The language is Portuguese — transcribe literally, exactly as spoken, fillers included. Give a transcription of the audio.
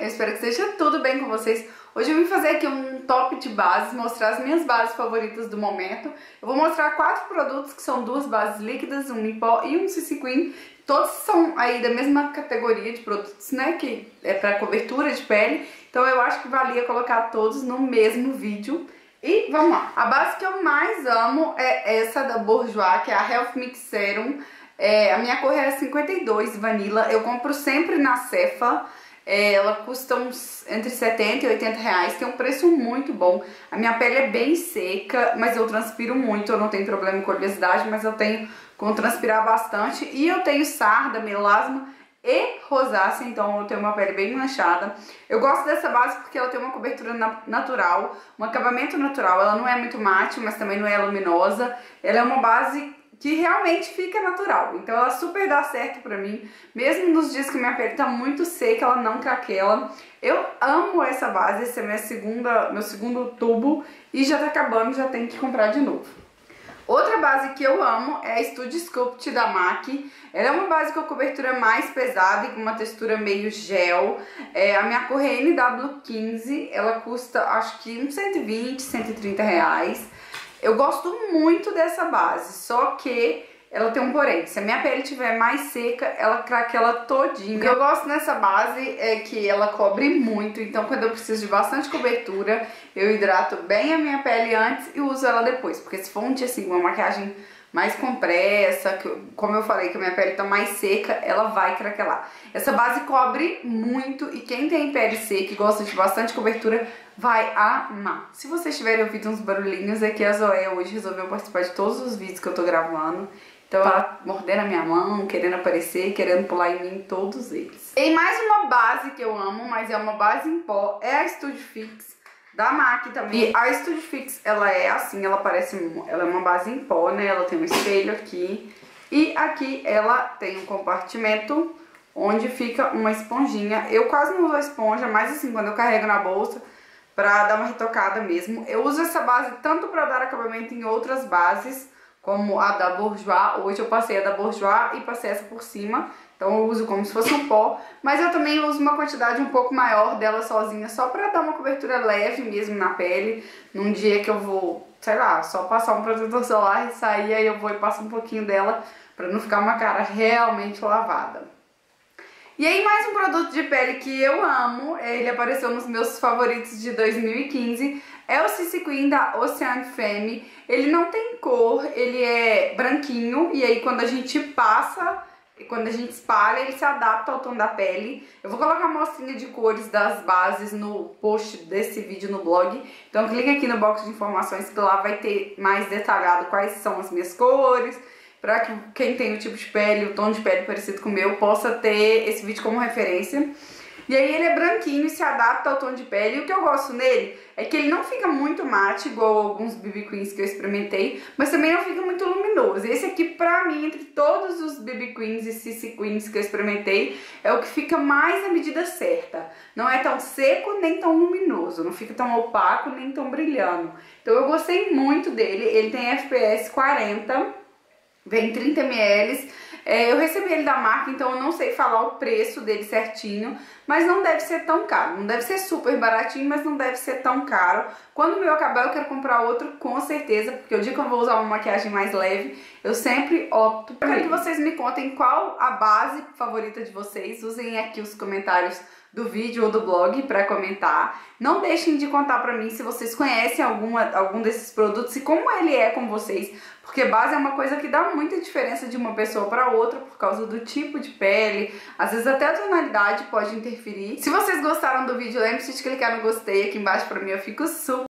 Eu espero que esteja tudo bem com vocês. Hoje eu vim fazer aqui um top de bases, mostrar as minhas bases favoritas do momento. Eu vou mostrar quatro produtos que são duas bases líquidas, um em pó e um C C Cream. Todos são aí da mesma categoria de produtos, né, que é para cobertura de pele. Então eu acho que valia colocar todos no mesmo vídeo. E vamos lá. A base que eu mais amo é essa da Bourjois, que é a Health Mix Serum. É, a minha cor é cinquenta e dois Vanilla. Eu compro sempre na Sefa. É, ela custa uns entre setenta e oitenta reais, tem um preço muito bom. A minha pele é bem seca, mas eu transpiro muito, eu não tenho problema com oleosidade, mas eu tenho com transpirar bastante. E eu tenho sarda, melasma e rosácea, então eu tenho uma pele bem manchada. Eu gosto dessa base porque ela tem uma cobertura na natural, um acabamento natural. Ela não é muito mate, mas também não é luminosa. Ela é uma base que realmente fica natural, então ela super dá certo pra mim, mesmo nos dias que minha pele tá muito seca, ela não craquela. Eu amo essa base, esse é minha segunda, meu segundo tubo e já tá acabando, já tenho que comprar de novo. Outra base que eu amo é a Studio Sculpt da MAC. Ela é uma base com a cobertura mais pesada e com uma textura meio gel. É, a minha cor é N W quinze, ela custa acho que uns cento e vinte, cento e trinta reais. Eu gosto muito dessa base, só que ela tem um porém. Se a minha pele estiver mais seca, ela craquela todinha. O que eu gosto nessa base é que ela cobre muito, então quando eu preciso de bastante cobertura, eu hidrato bem a minha pele antes e uso ela depois. Porque se for um dia assim, uma maquiagem mais compressa, que, como eu falei, que a minha pele tá mais seca, ela vai craquelar. Essa base cobre muito e quem tem pele seca e gosta de bastante cobertura vai amar. Se vocês tiverem ouvido uns barulhinhos, é que a Zoé hoje resolveu participar de todos os vídeos que eu tô gravando. Então ela mordendo a minha mão, querendo aparecer, querendo pular em mim, todos eles. Tem mais uma base que eu amo, mas é uma base em pó, é a Studio Fix da MAC também. E a Studio Fix, ela é assim, ela parece, ela é uma base em pó, né? Ela tem um espelho aqui e aqui ela tem um compartimento onde fica uma esponjinha. Eu quase não uso a esponja, mas assim, quando eu carrego na bolsa, pra dar uma retocada mesmo. Eu uso essa base tanto pra dar acabamento em outras bases, como a da Bourjois. Hoje eu passei a da Bourjois e passei essa por cima, então eu uso como se fosse um pó. Mas eu também uso uma quantidade um pouco maior dela sozinha, só pra dar uma cobertura leve mesmo na pele. Num dia que eu vou, sei lá, só passar um protetor solar e sair, aí eu vou e passo um pouquinho dela pra não ficar uma cara realmente lavada. E aí mais um produto de pele que eu amo, ele apareceu nos meus favoritos de dois mil e quinze, é o C C Cream da Ocean Femme. Ele não tem cor, ele é branquinho e aí quando a gente passa, quando a gente espalha, ele se adapta ao tom da pele. Eu vou colocar uma amostrinha de cores das bases no post desse vídeo no blog, então clica aqui no box de informações que lá vai ter mais detalhado quais são as minhas cores, para que quem tem o tipo de pele, o tom de pele parecido com o meu, possa ter esse vídeo como referência. E aí ele é branquinho e se adapta ao tom de pele. E o que eu gosto nele é que ele não fica muito mate, igual alguns B B Creams que eu experimentei, mas também não fica muito luminoso. Esse aqui, pra mim, entre todos os B B Creams e C C Creams que eu experimentei, é o que fica mais na medida certa. Não é tão seco nem tão luminoso, não fica tão opaco nem tão brilhando. Então eu gostei muito dele, ele tem F P S quarenta, vem trinta mililitros, é, eu recebi ele da marca, então eu não sei falar o preço dele certinho, mas não deve ser tão caro, não deve ser super baratinho, mas não deve ser tão caro. Quando o meu acabar eu quero comprar outro com certeza, porque o dia que eu vou usar uma maquiagem mais leve, eu sempre opto por ele. Eu quero que vocês me contem qual a base favorita de vocês, usem aqui os comentários do vídeo ou do blog para comentar. Não deixem de contar pra mim se vocês conhecem alguma, algum desses produtos e como ele é com vocês, porque base é uma coisa que dá muita diferença de uma pessoa para outra por causa do tipo de pele, às vezes até a tonalidade pode interferir. Se vocês gostaram do vídeo, lembre-se de clicar no gostei aqui embaixo, pra mim eu fico super